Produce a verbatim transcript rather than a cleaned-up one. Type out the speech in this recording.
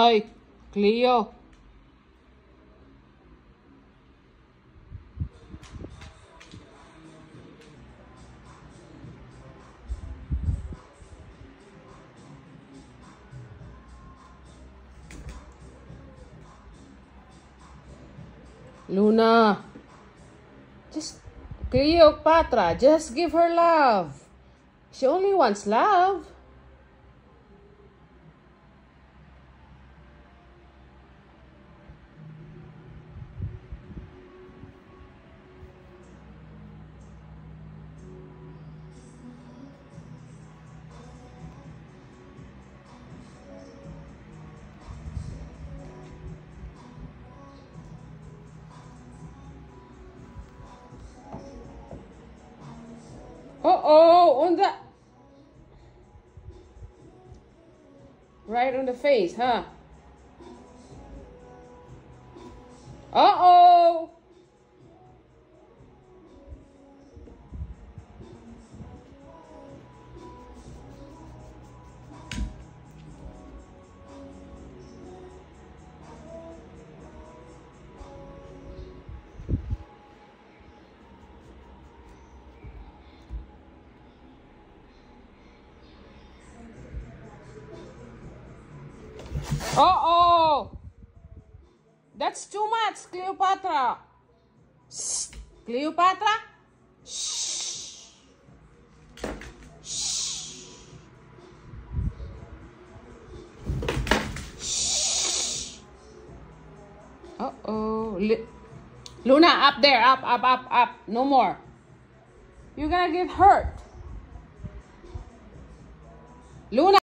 Hi, Cleo. Luna. Just, Cleopatra, just give her love. She only wants love. Uh-oh, on the... Right on the face, huh? Uh-oh! Uh-oh! That's too much, Cleopatra. Shh. Cleopatra? Shh. Shh. Shh. Uh-oh. Luna, up there. Up, up, up, up. No more. You're gonna get hurt. Luna.